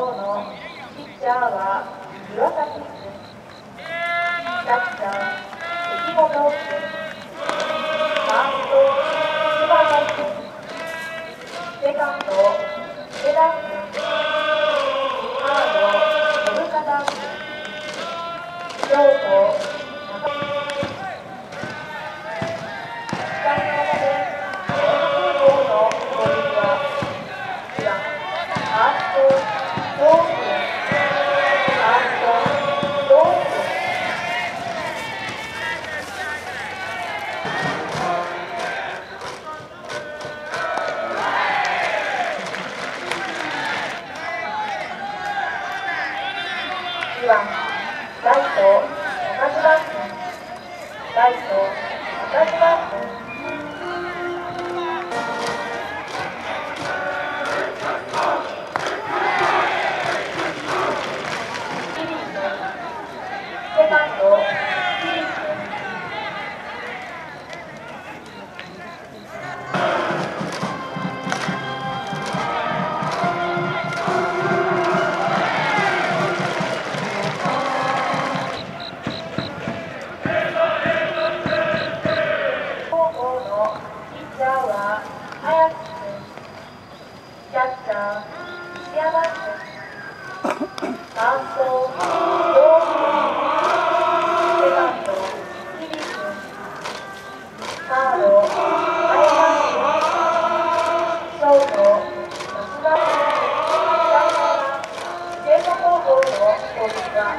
校のピッチャーは岩崎君、キャッチャー関本君、ファースト柴野君、セカンド池田君、サード信方君、ショート中井君。使いの中で大学校の攻撃は1番ファースト東君、ファースト東君。2番ライト中島君、ライト中島君。セカンド、キリ君。高校のピッチャーは早木君、キャッチャー石山君、ファースト大君、セカンドキリ君、サード前田君、ショート松田君。清華高校の攻撃は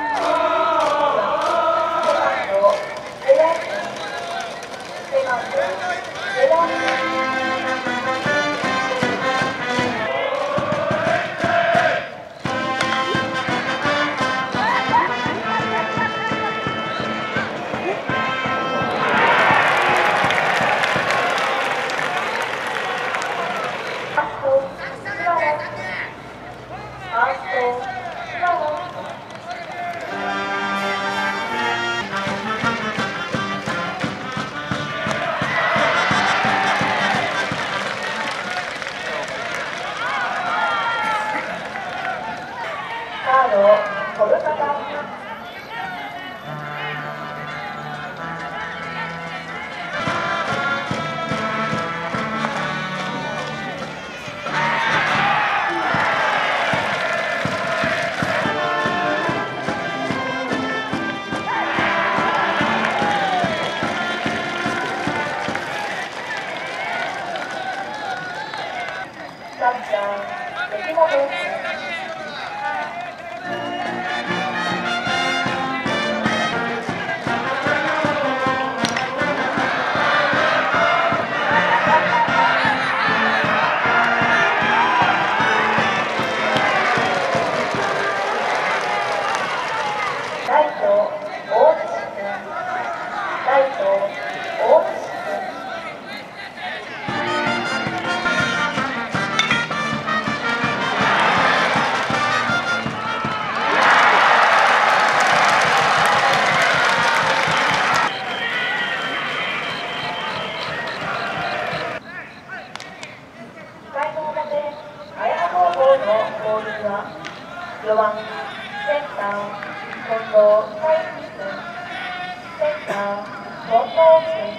1番セカンド上田君、セカンド上田君。4番センター近藤大輝君、センター近藤君。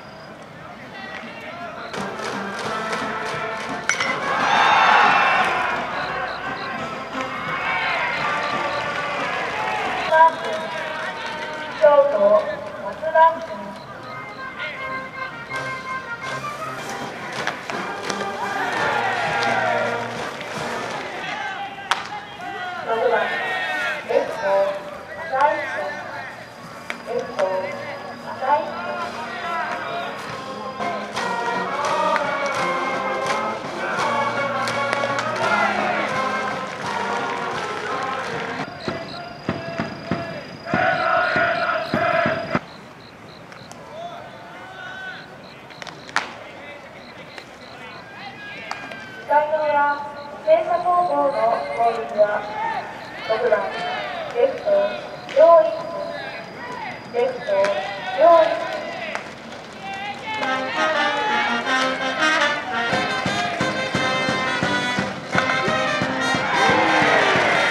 ショート松田君。6番レフト浅井君、レフト浅井君。1回の裏、星槎高校の攻撃は6番レフト陽一君、レフト陽一君。1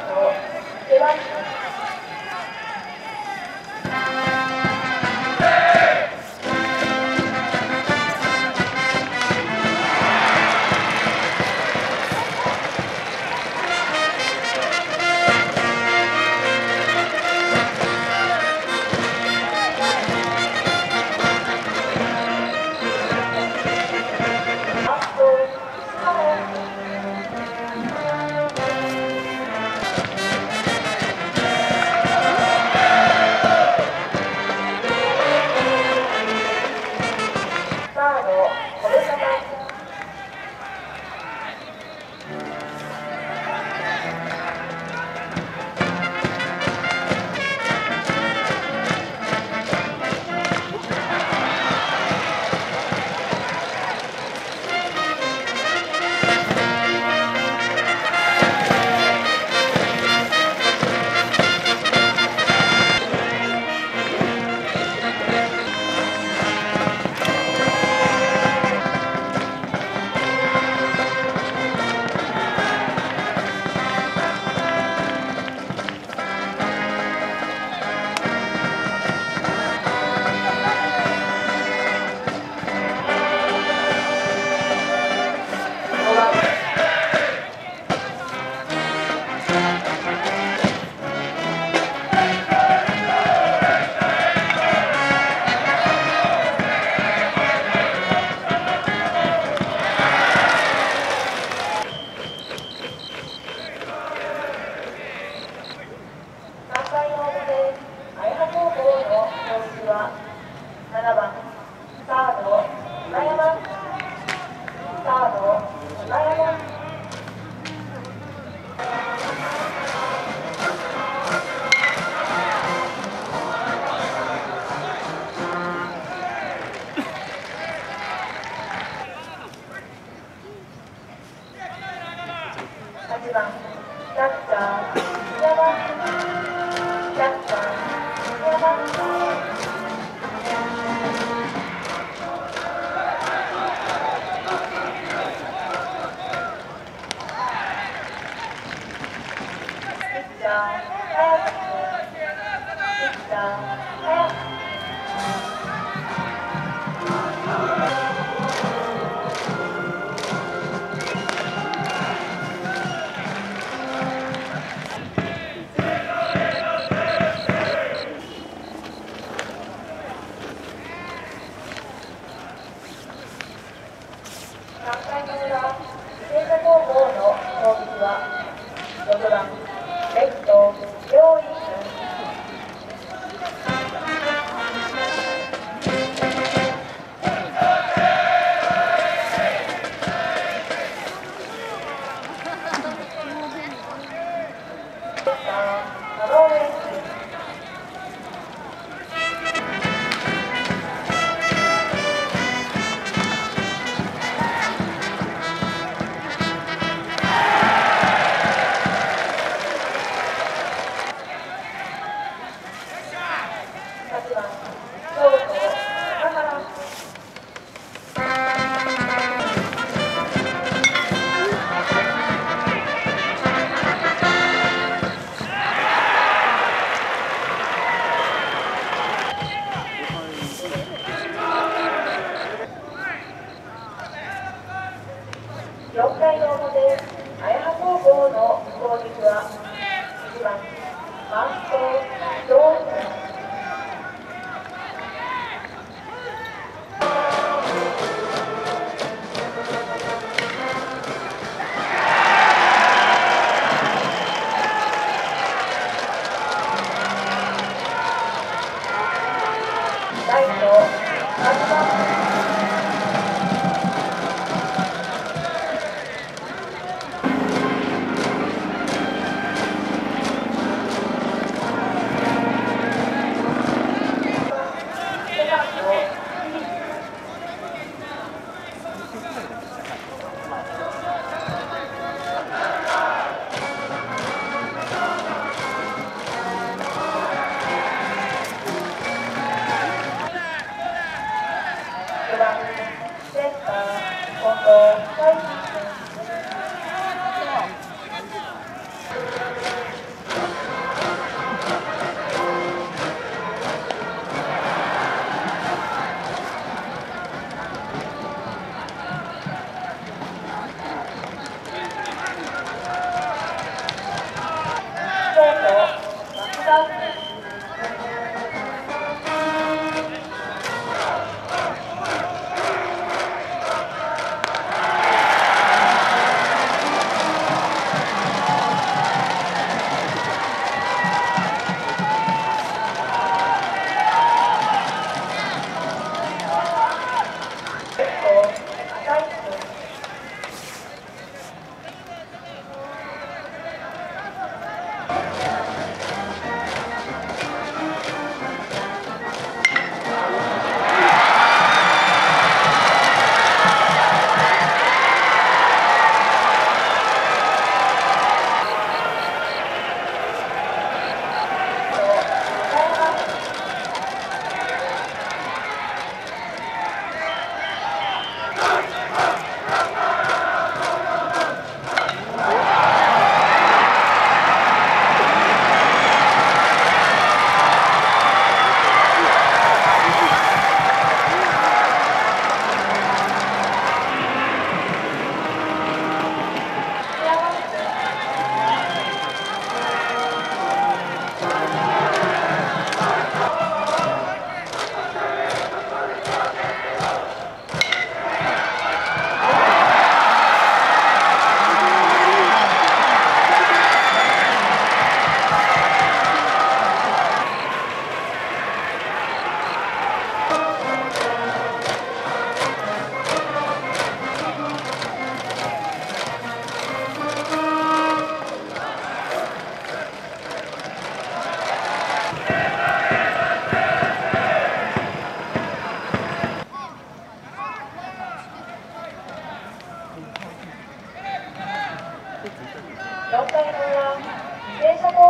ト、手番7番サード今山サード今山8番キャッチャー今山キャッチャー今山3回の裏、星座高校の攻撃は6番レフト両一4回の表、綾葉高校の攻撃は1番ファーストジョーンズライト8番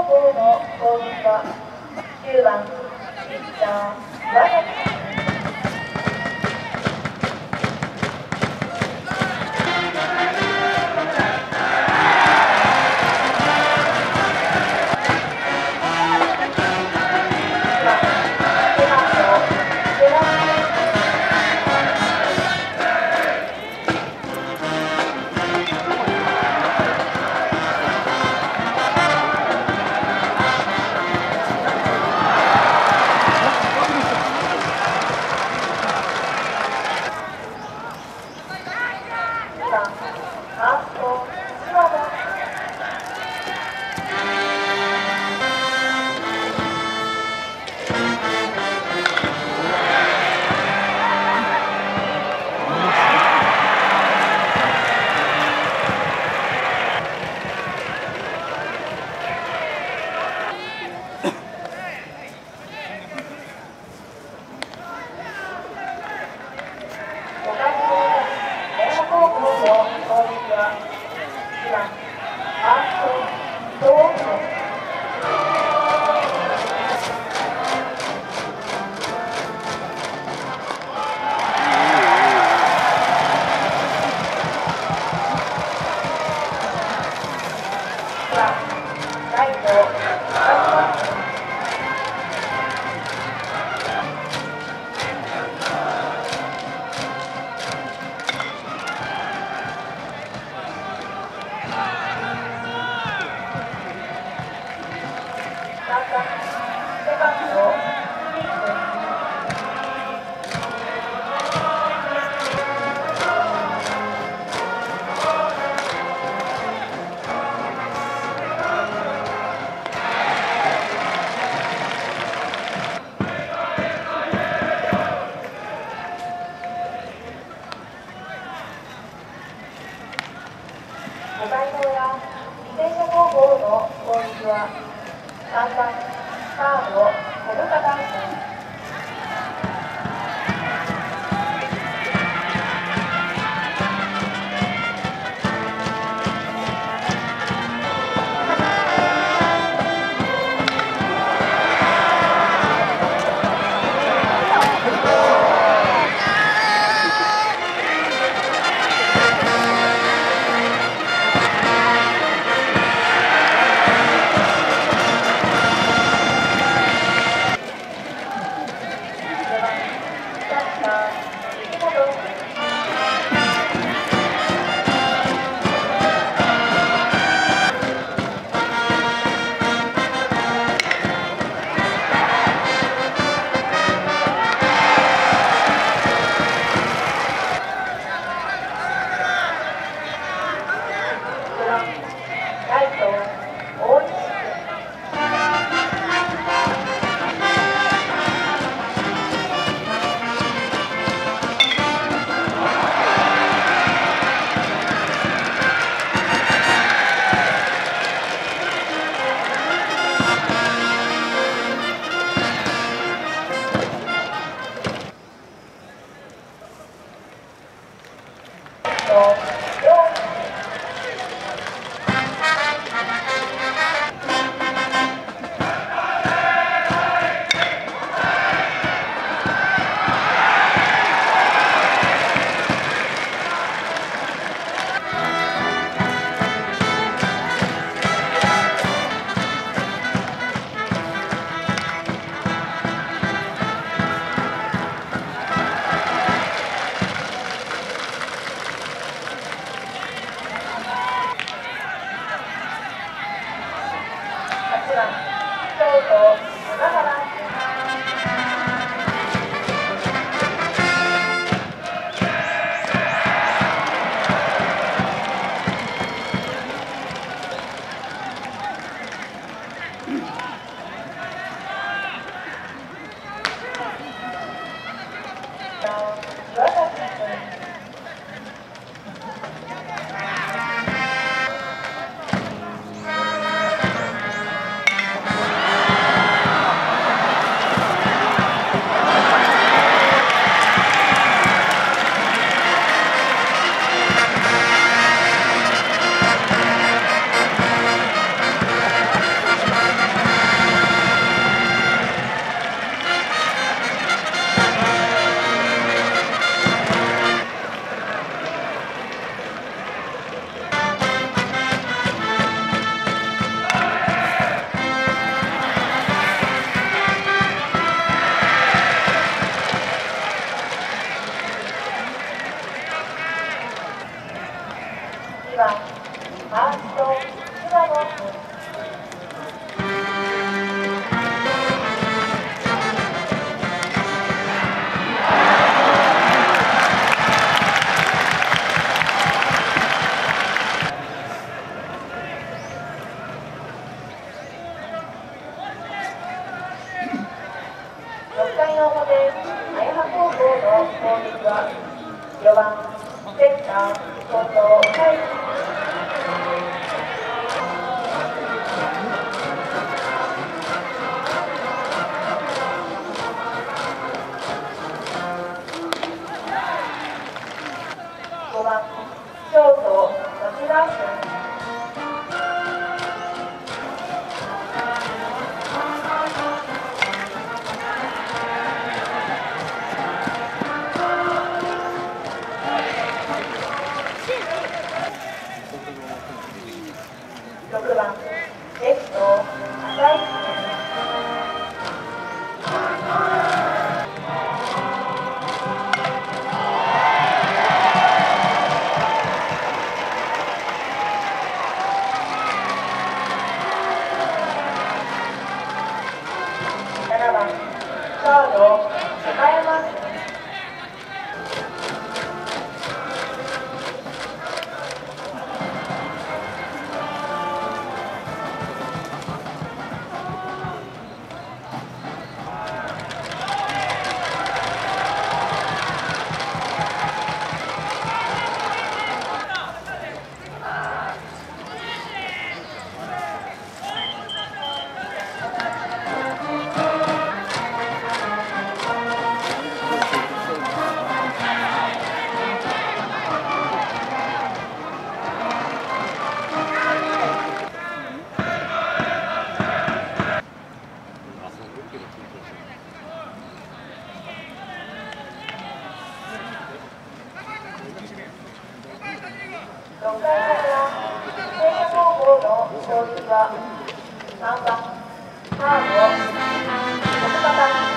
校の攻撃は9番ピッチャー岩崎。5回の裏、自転車高校の攻撃は3番サード小深田君。 回の表、綾葉高校の攻撃は4番センター近藤海。5番ショート松田君。6番レフト浅井。7番サード高山君。6回の裏、聖夜高校の勝率は3番サード奥方。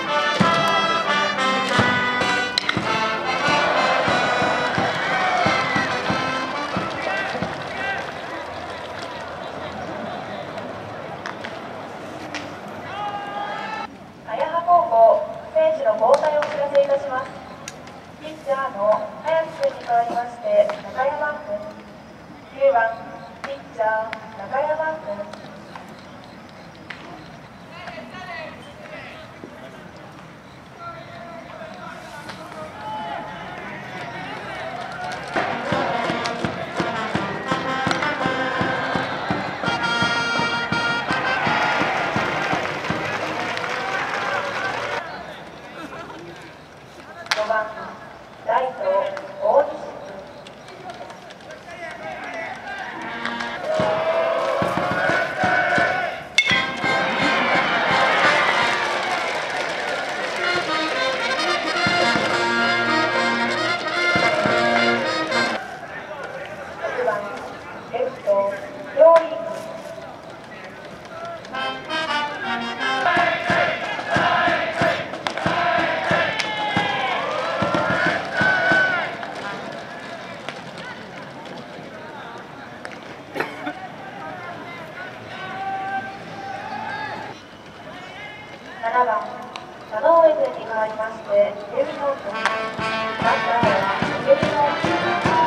綾葉高校選手の交代をお知らせいたします。ピッチャーの早木君に代わりまして中山君。9番ピッチャー中山君。5番ライト大西君。6番レフト両井君。7番田上君に代わりまして秀美野君。バッターは秀美野君。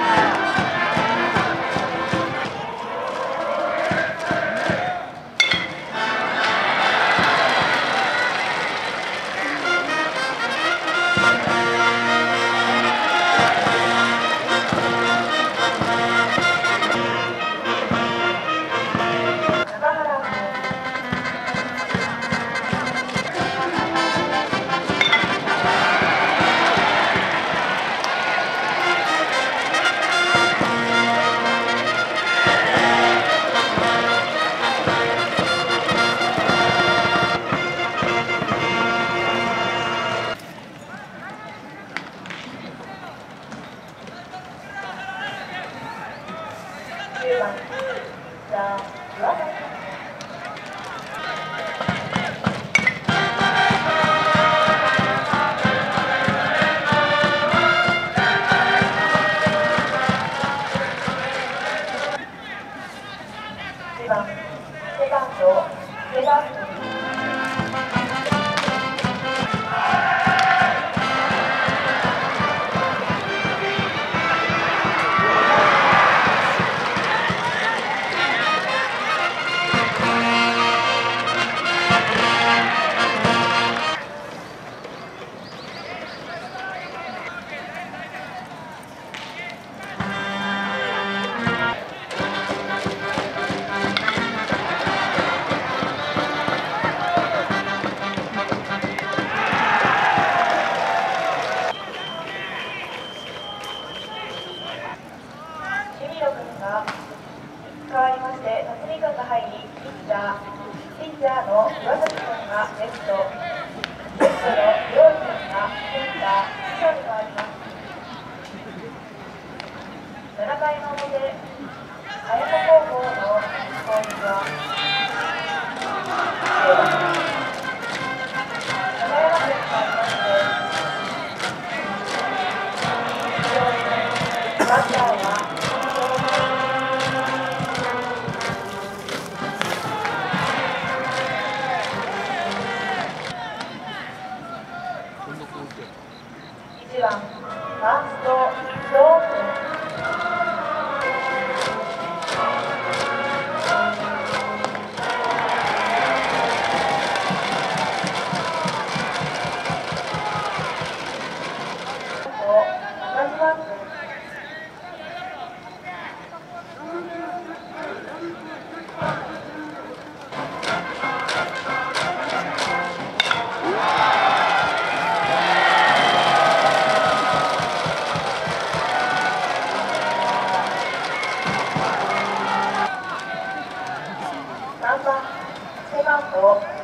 中原君。9番ピッチャー岩崎。1番セカンド池田君。 チャーの岩崎さんがレフト、レフトの両位さんがセンター、後ろに回ります。7回の表、綾野高校の攻撃は、9番、長山選手がありまして、バッターは、1番、ファースト、伊藤君。3番、背番号